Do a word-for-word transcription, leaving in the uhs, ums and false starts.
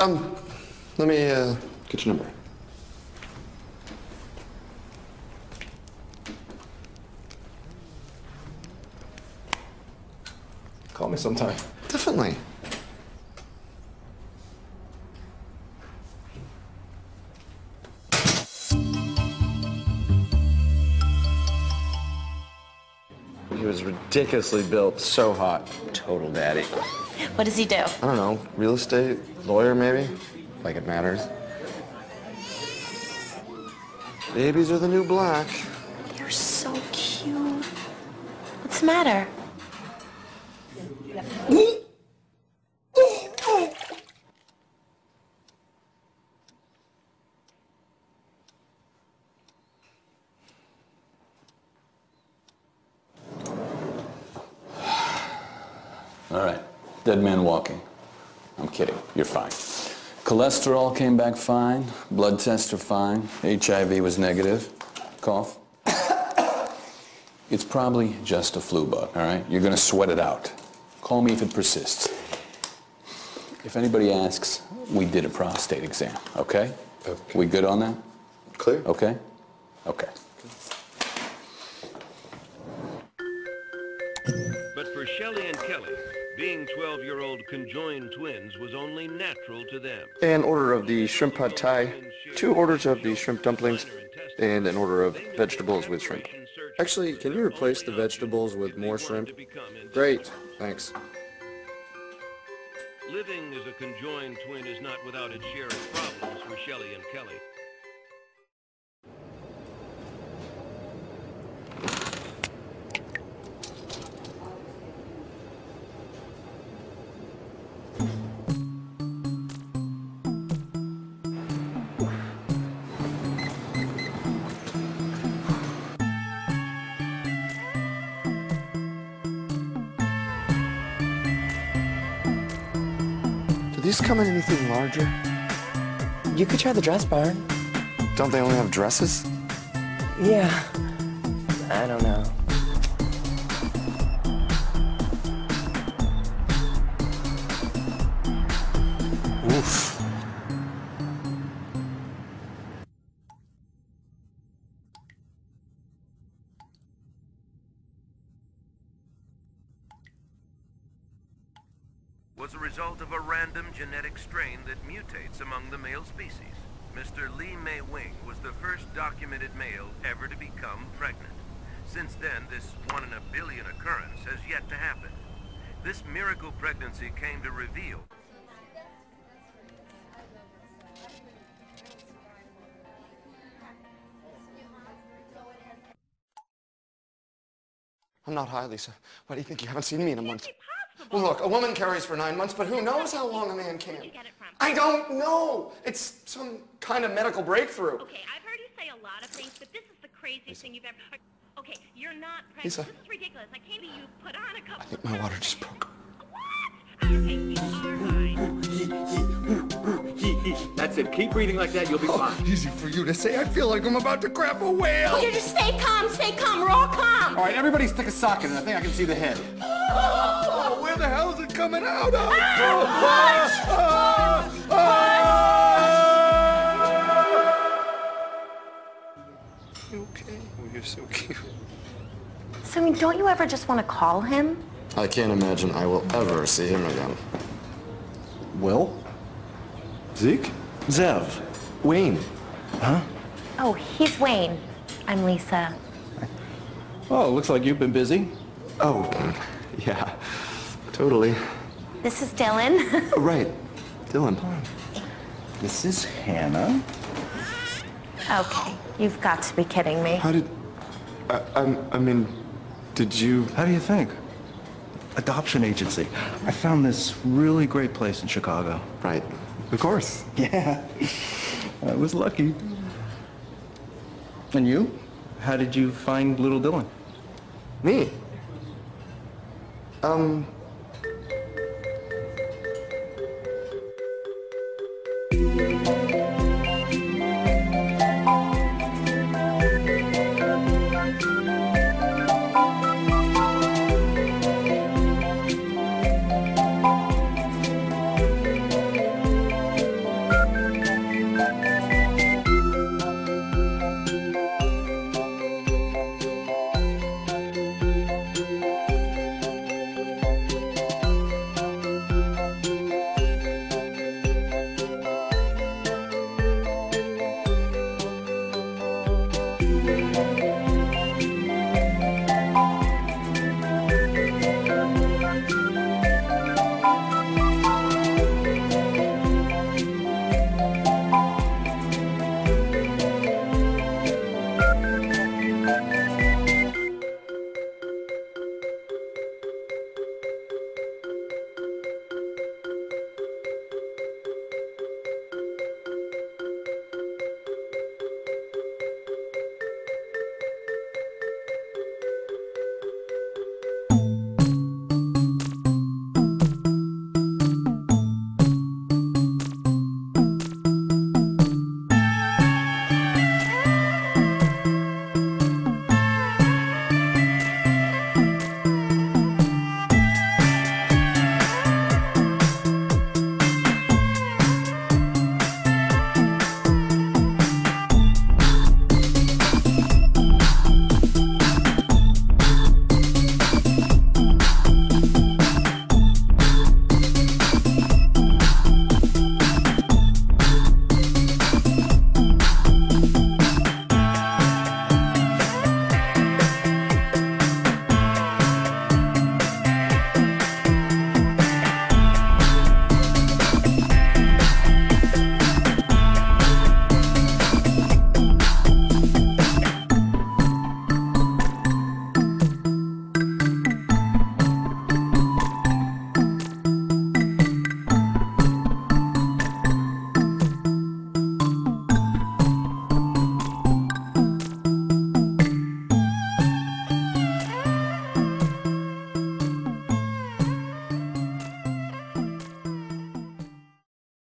Um, let me, uh, get your number. Call me sometime. Definitely. He was ridiculously built. So hot. Total daddy. What does he do? I don't know. Real estate? Lawyer, maybe? Like it matters. Babies are the new black. You're so cute. What's the matter? All right, dead man walking. I'm kidding, you're fine. Cholesterol came back fine, blood tests are fine, H I V was negative, cough. It's probably just a flu bug, all right? You're gonna sweat it out. Call me if it persists. If anybody asks, we did a prostate exam, okay? Okay. We good on that? Clear? Okay? Okay. But for Shelley and Kelly, being twelve-year-old conjoined twins was only natural to them. An order of the shrimp pad thai, two orders of the shrimp dumplings, and an order of vegetables with shrimp. Actually, can you replace the vegetables with more shrimp? Great, thanks. Living as a conjoined twin is not without its share of problems for Shelley and Kelly. Do these come in anything larger? You could try the dress barn. Don't they only have dresses? Yeah. I don't know. Oof. Was a result of a random genetic strain that mutates among the male species. Mister Lee Mei Wing was the first documented male ever to become pregnant. Since then, this one in a billion occurrence has yet to happen. This miracle pregnancy came to reveal I'm not high, Lisa. Why do you think you haven't seen me in a month? Well, look, a woman carries for nine months, but who knows how long a man can? Where'd you get it from? I don't know. It's some kind of medical breakthrough. Okay, I've heard you say a lot of things, but this is the craziest Lisa. thing you've ever... Okay, you're not pregnant. Lisa. This is ridiculous. I can't believe you put on a couple I think my water just broke. What? Okay, you are fine. That's it. Keep breathing like that. You'll be fine. Easy for you to say. I feel like I'm about to grab a whale. Okay, just stay calm, stay calm. We're all calm. All right, everybody stick a sock in it. I think I can see the head. Oh, where the hell is it coming out of? Ah! Oh, oh, oh. Okay. Oh, you're so cute. So, I mean, don't you ever just want to call him? I can't imagine I will ever see him again. Will? Zeke? Zev. Wayne. Huh? Oh, he's Wayne. I'm Lisa. Oh, looks like you've been busy. Oh, yeah. Totally. This is Dylan. Oh, right. Dylan. This is Hannah. Okay, you've got to be kidding me. How did... I, I, I mean, did you... How do you think? Adoption agency. I found this really great place in Chicago. Right. Of course. Yeah. I was lucky. And you? How did you find little Dylan? Me? Um...